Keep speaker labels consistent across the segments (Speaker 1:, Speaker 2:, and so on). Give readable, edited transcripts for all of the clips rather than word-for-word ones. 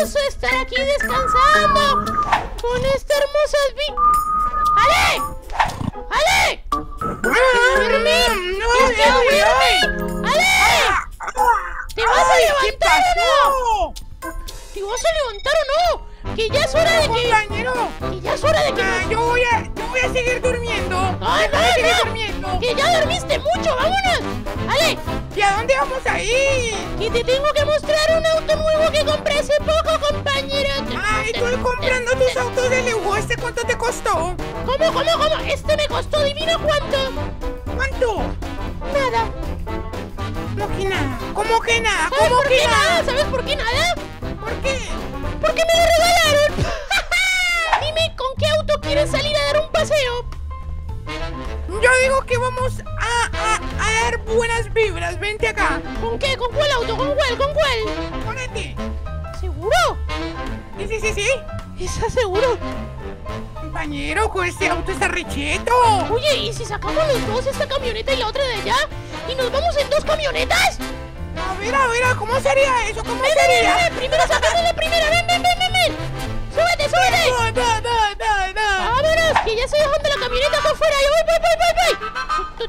Speaker 1: hermoso estar aquí descansando con esta hermosa ¡Ale! ¡Ale! ¡Duerme! ¡Ale! ¿Te vas a levantar o no? ¿Te vas a levantar o no? Que ya es hora de que...
Speaker 2: Compañero.
Speaker 1: Que ya es hora de que...
Speaker 2: Yo voy a seguir durmiendo.
Speaker 1: No. Que ya dormiste mucho, vámonos. Ale.
Speaker 2: ¿Y a dónde vamos a ir?
Speaker 1: Que te tengo que mostrar un auto nuevo que compré hace poco, compañero.
Speaker 2: Ay, tú comprando tus autos de lujo. ¿Este cuánto te costó?
Speaker 1: ¿Cómo? Este me costó, adivina cuánto.
Speaker 2: ¿Cuánto?
Speaker 1: Nada.
Speaker 2: ¿Cómo que nada? ¿Cómo que nada?
Speaker 1: ¿Sabes por qué nada? ¿Sabes por qué nada?
Speaker 2: ¿Por qué?
Speaker 1: Porque me lo regalaron. Dime, ¿con qué auto quieres salir a dar un paseo?
Speaker 2: Yo digo que vamos a dar buenas vibras. Vente acá.
Speaker 1: ¿Con qué? ¿Con cuál auto? ¿Con cuál?
Speaker 2: Con este.
Speaker 1: ¿Seguro?
Speaker 2: Sí.
Speaker 1: ¿Estás seguro?
Speaker 2: Compañero, con este auto está recheto.
Speaker 1: Oye, ¿y si sacamos los dos, esta camioneta y la otra de allá? ¿Y nos vamos en dos camionetas?
Speaker 2: A ver, ¿cómo sería eso? ¿Cómo sería?
Speaker 1: Ven, primero sacamos la primera, ven. ¡Súbete! ¡Vámonos! Que ya estoy dejando la camioneta acá afuera. ¡Voy!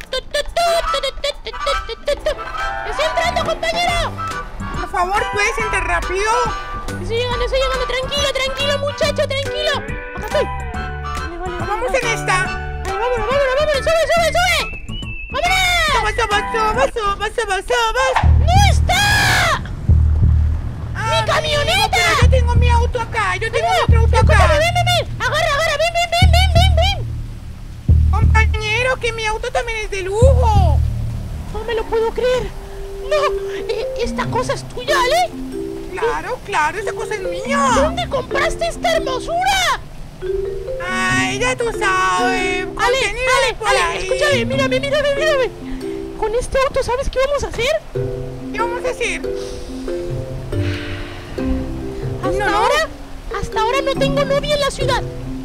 Speaker 1: ¡Estoy entrando, compañero!
Speaker 2: Por favor, ¿puedes entrar rápido?
Speaker 1: Estoy llegando. Tranquilo, muchacho, tranquilo. Acá estoy. Vale.
Speaker 2: Vamos en esta.
Speaker 1: Ahí, vámonos. ¡Sube! ¡Vámonos!
Speaker 2: ¡Subas!
Speaker 1: ¡No está! ¡Mi camioneta!
Speaker 2: Pero yo tengo mi auto acá. Yo tengo otro auto acá.
Speaker 1: Escúchame, ven. Agarra, ven.
Speaker 2: Compañero, que mi auto también es de lujo.
Speaker 1: No me lo puedo creer. No, esta cosa es tuya, Ale.
Speaker 2: Claro, esa cosa es mía.
Speaker 1: ¿Dónde compraste esta hermosura?
Speaker 2: Ay, ya tú sabes.
Speaker 1: Ale, escúchame, mírame. Con este auto, ¿sabes qué vamos a hacer?
Speaker 2: ¿Qué vamos a hacer?
Speaker 1: Hasta ahora no tengo novia en la ciudad.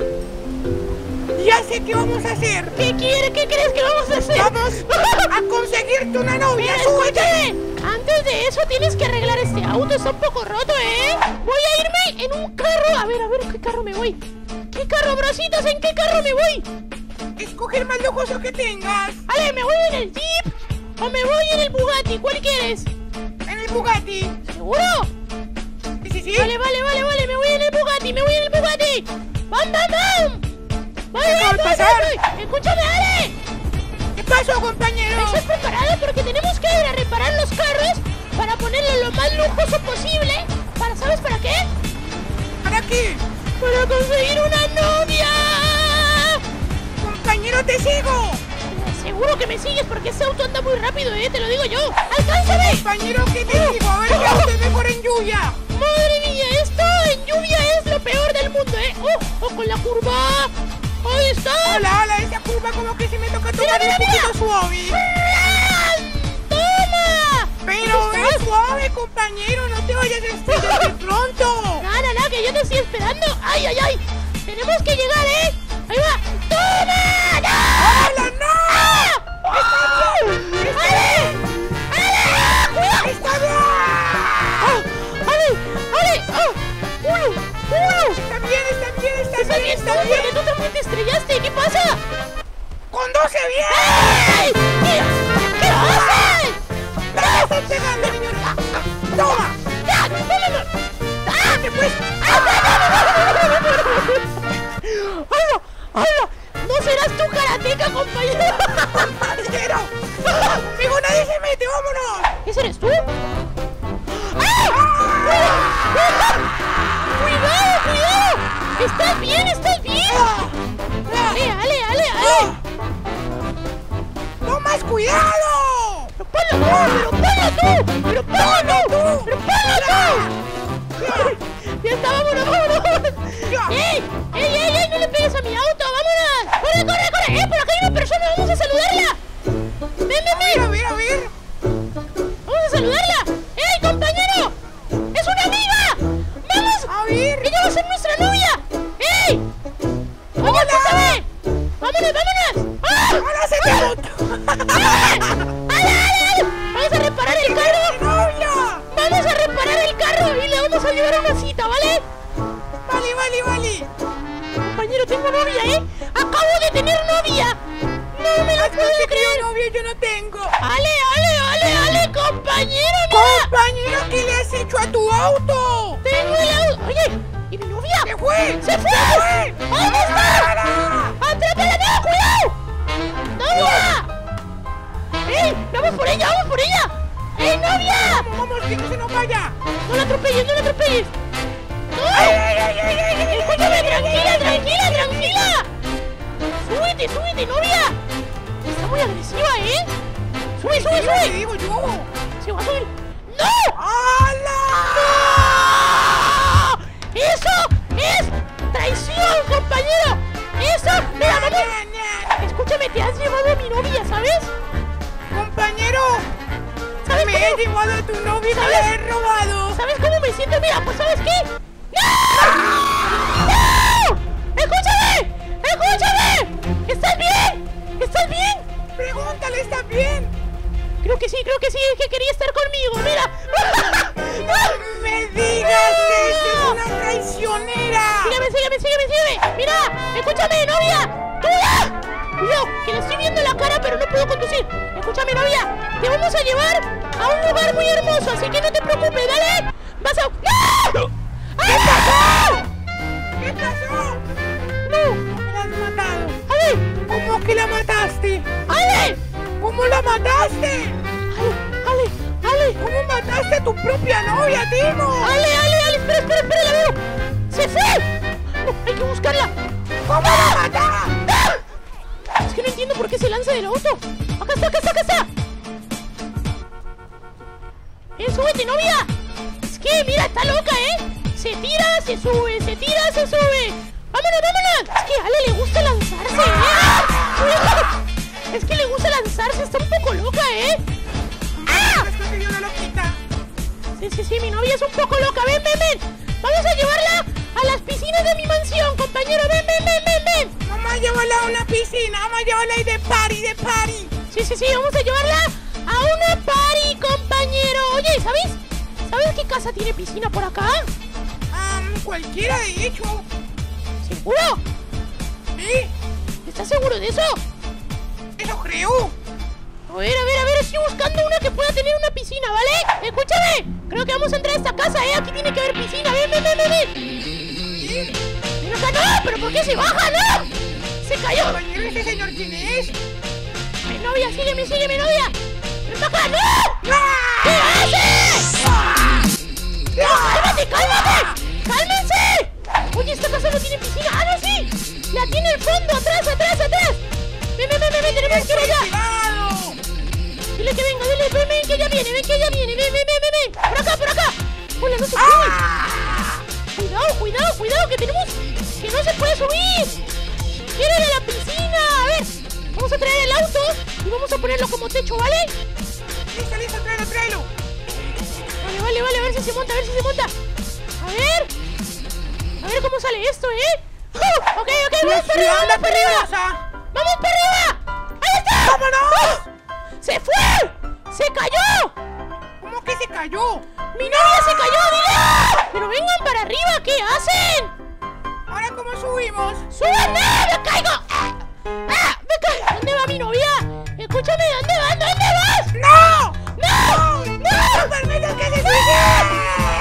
Speaker 2: Ya sé qué vamos a hacer.
Speaker 1: ¿Qué crees que vamos a hacer?
Speaker 2: Vamos a conseguirte una novia.
Speaker 1: Escúchame, antes de eso tienes que arreglar este auto, está un poco roto, ¿eh? Voy a irme en un carro. A ver, ¿en qué carro me voy? ¿Qué carro, brositos? ¿En qué carro me voy?
Speaker 2: Escoge el más lujoso que tengas.
Speaker 1: Ale, ¿me voy en el Jeep o me voy en el Bugatti? ¿Cuál quieres?
Speaker 2: En el Bugatti.
Speaker 1: ¿Seguro?
Speaker 2: Sí.
Speaker 1: Vale, me voy en el Bugatti. ¡Bam! Voy. Escúchame, Ale.
Speaker 2: ¿Qué pasó, compañero?
Speaker 1: ¿Estás preparado? Porque tenemos que ir a reparar los carros para ponerlo lo más lujoso posible. ¿Sabes para qué?
Speaker 2: ¿Para qué?
Speaker 1: ¡Para conseguir una novia!
Speaker 2: Compañero, te sigo.
Speaker 1: Seguro que me sigues porque ese auto anda muy rápido, te lo digo yo. ¡Alcánzame!
Speaker 2: Compañero, ¿qué te digo? A ver qué auto es mejor en lluvia.
Speaker 1: ¡Madre mía! Esto en lluvia es lo peor del mundo, con la curva. ¡Ahí está!
Speaker 2: Hola, esa curva como que si me toca tomar un poquito suave.
Speaker 1: ¡Toma!
Speaker 2: Pero es suave, compañero, no te vayas a estrellar de pronto.
Speaker 1: No, que yo te estoy esperando. ¡Ay! Tenemos que llegar, ¡Ahí va! ¡Toma! ¡No!
Speaker 2: ¡Hola, no! ¡Ale! ¡Cuidado! ¡Está bien! Está bien.
Speaker 1: ¿Por qué tú también te estrellaste? ¿Qué pasa?
Speaker 2: ¡Conduce bien!
Speaker 1: ¿Qué haces?
Speaker 2: ¡Me estás pegando, señor! ¡Toma! ¡Date, pues!
Speaker 1: ¡Hola! ¿No serás tú karateca, compañero?
Speaker 2: ¡Compañero! ¡Amigo, nadie se mete! ¡Vámonos!
Speaker 1: ¿Ese eres tú? ¡Cuidado! ¿Estás bien? Ale.
Speaker 2: ¡No más cuidado!
Speaker 1: ¡Pero ponlo tú! ¡Ya está, vámonos! ¡Ey! ¡No le pegues a mi auto! ¡Vámonos! ¡Corre! ¡Por acá hay una persona! ¡Vamos a saludarla! ¡Ven!
Speaker 2: A ver.
Speaker 1: ¡Vamos a saludarla! ¡Ey, compañero! ¡Es una amiga! ¡Vamos!
Speaker 2: A ver.
Speaker 1: ¡Ella va a ser nuestra novia! ¡Ey! ¡Oye, escúchame! ¡Vámonos! ¡Ah!
Speaker 2: ¡Hola, señor!
Speaker 1: ¡Ale! ¡Vamos a reparar el carro!
Speaker 2: ¡Novia!
Speaker 1: llevar a una cita, ¿vale?
Speaker 2: Vale, vale, vale.
Speaker 1: Compañero, tengo novia, ¿eh? ¡Acabo de tener novia! ¡No me lo puedo creer!
Speaker 2: Novia yo no tengo.
Speaker 1: ¡Ale, compañero! ¡Mira!
Speaker 2: Compañero, ¿qué le has hecho a tu auto?
Speaker 1: ¡Tengo el auto! ¡Oye! ¿Y mi novia?
Speaker 2: ¡Se fue!
Speaker 1: ¡Se fue! ¿Dónde está? ¡Atrápala! ¡No! ¡Cuidado! ¡Novia! ¡Ey! ¡Vamos por ella! ¡Vamos por ella! ¡Ey, novia!
Speaker 2: Vamos, que no se nos vaya.
Speaker 1: ¡No la atropelles! ¡No la atropelles! ¡No!
Speaker 2: ¡Ay!
Speaker 1: ¡Escúchame! ¡Tranquila! ¡Súbete, novia! Está muy agresiva, ¿eh? ¡Sube!
Speaker 2: ¿Qué digo yo?
Speaker 1: ¡Se va a subir! ¡No!
Speaker 2: ¡Hala!
Speaker 1: ¡No! ¡Eso es traición, compañero! ¡Eso! ¡Mira, vamos! Escúchame, te has llevado a mi novia, ¿sabes?
Speaker 2: Compañero,
Speaker 1: ¿Sabes
Speaker 2: me he llevado a tu novia y me la he robado.
Speaker 1: ¿Sabes cómo me siento? Mira, pues ¿sabes qué? ¡No! ¡No! ¡Escúchame! ¿Estás bien?
Speaker 2: Pregúntale, ¿estás bien?
Speaker 1: Creo que sí, es que quería estar conmigo, mira.
Speaker 2: ¡No me digas eso! ¡Es una traicionera!
Speaker 1: Sígueme. Mira, escúchame, novia. ¡Tuya! Cuidado, que le estoy viendo la cara, pero no puedo conducir. Escúchame, novia. Te vamos a llevar a un lugar muy hermoso, así que no te preocupes, dale. Vas a... ¡No!
Speaker 2: ¿Qué pasó?
Speaker 1: ¡No!
Speaker 2: ¿La has matado?
Speaker 1: ¡Ale!
Speaker 2: ¿Cómo que la mataste?
Speaker 1: ¡Ale!
Speaker 2: ¿Cómo la mataste?
Speaker 1: ¡Ale!
Speaker 2: ¿Cómo mataste a tu propia novia, Timo?
Speaker 1: ¡Ale! Espera, la veo. ¡Se fue! No, hay que buscarla.
Speaker 2: ¿Cómo la mataste?
Speaker 1: Es que no entiendo por qué se lanza del auto. Acá está. ¡Súbete, novia! Es que, mira, está loca, ¿eh? Se tira, se sube. ¡Vámonos! Es que a Ale le gusta lanzarse, ¿eh? Es que le gusta lanzarse, está un poco loca, ¿eh? ¡Ah!
Speaker 2: Es que yo no lo quita.
Speaker 1: Sí, mi novia es un poco loca. Ven. Vamos a llevarla a las piscinas de mi mansión, compañero. Ven.
Speaker 2: Vamos a llevarla a una piscina, vamos a llevarla ahí de party.
Speaker 1: Sí, vamos a llevarla a una party, compañero. Oye, ¿sabes qué casa tiene piscina por acá?
Speaker 2: Cualquiera, de hecho.
Speaker 1: ¿Seguro?
Speaker 2: ¿Sí?
Speaker 1: ¿Estás seguro de eso?
Speaker 2: Eso creo.
Speaker 1: A ver, estoy buscando una que pueda tener una piscina, ¿vale? Escúchame, creo que vamos a entrar a esta casa, ¿eh? Aquí tiene que haber piscina, ven.
Speaker 2: ¿Sí?
Speaker 1: Ven acá, no, pero ¿por qué se baja, no? Se cayó.
Speaker 2: Compañero, ¿ese señor quién es?
Speaker 1: Mi novia, sígueme, novia. ¡Ven para acá, no! ¿Qué haces? ¡No, cálmate! ¡Cálmense! Oye, esta casa no tiene piscina. ¡Ah, no, sí! ¡La tiene al fondo! ¡Atrás! ¡Ven! ¡Tenemos que ir allá!
Speaker 2: ¡Cuidado!
Speaker 1: Dile que venga, ven, que ya viene, ven. Por acá. Hola, no se puede. Cuidado, que tenemos... Que no se puede subir. ¡Quiero ir a la piscina! A ver, vamos a traer el auto y vamos a ponerlo como techo, ¿vale?
Speaker 2: Listo, tráelo.
Speaker 1: Vale, a ver si se monta. A ver cómo sale esto, ¿eh? Ok, vamos para arriba. ¡Vamos para arriba! ¡Ahí está!
Speaker 2: ¡Vámonos!
Speaker 1: ¡Se fue! ¡Se cayó!
Speaker 2: ¿Cómo que se cayó?
Speaker 1: ¡Mi novia se cayó, dile! ¡Pero vengan para arriba! ¿Qué hacen?
Speaker 2: ¿Ahora cómo subimos?
Speaker 1: ¡Suban! ¡Me caigo! ¡Me caigo! ¿Dónde va mi novia? Escúchame, ¿dónde vas?
Speaker 2: ¡No!
Speaker 1: ¡No!
Speaker 2: ¡Permitas que se suba!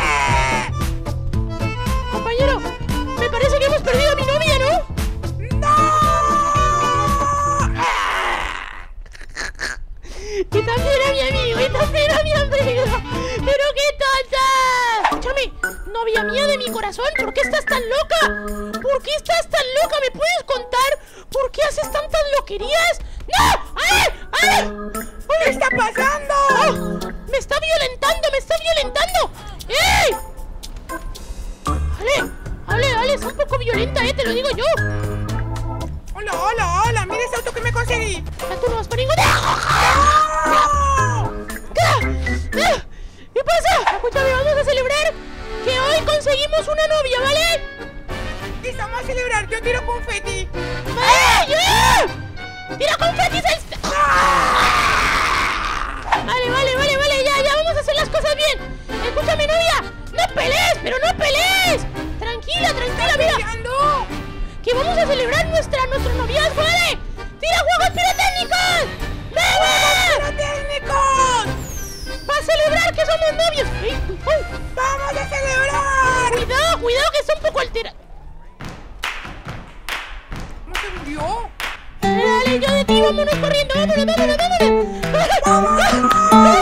Speaker 1: Compañero, me parece que hemos perdido a mi novia, ¿no? Y también a mi amigo, ¡Pero qué tonta! Escúchame, novia mía de mi corazón, ¿por qué estás tan loca? ¿Me puedes contar por qué haces tantas loquerías? ¡No! ¡Ale!
Speaker 2: ¿Qué está pasando?
Speaker 1: ¡Oh! ¡Me está violentando! ¡Ey! Ale, es un poco violenta, te lo digo yo.
Speaker 2: Hola, mira ese auto que me conseguí.
Speaker 1: Ya tú no vas para ningún...
Speaker 2: ¡No!
Speaker 1: ¿Qué pasa? Escúchame, vamos a celebrar que hoy conseguimos una novia, ¿vale?
Speaker 2: Listo, vamos a celebrar, yo tiro confeti.
Speaker 1: ¡Tira confetis! Vale, ya, vamos a hacer las cosas bien. Escúchame, novia, no pelees, ¡Pero no pelees! Tranquila, tranquila, mira.
Speaker 2: Peleando.
Speaker 1: Que vamos a celebrar nuestro noviazgo, ¿vale? ¡Tira juegos pirotécnicos! ¡Venga!
Speaker 2: ¡Pirotécnicos!
Speaker 1: ¡Para celebrar que somos novios!
Speaker 2: ¡Vamos a celebrar!
Speaker 1: Cuidado, cuidado, que está un poco alterado.
Speaker 2: ¿No se murió?
Speaker 1: Dale, yo de ti, vámonos corriendo, vámonos. ¡Vamos!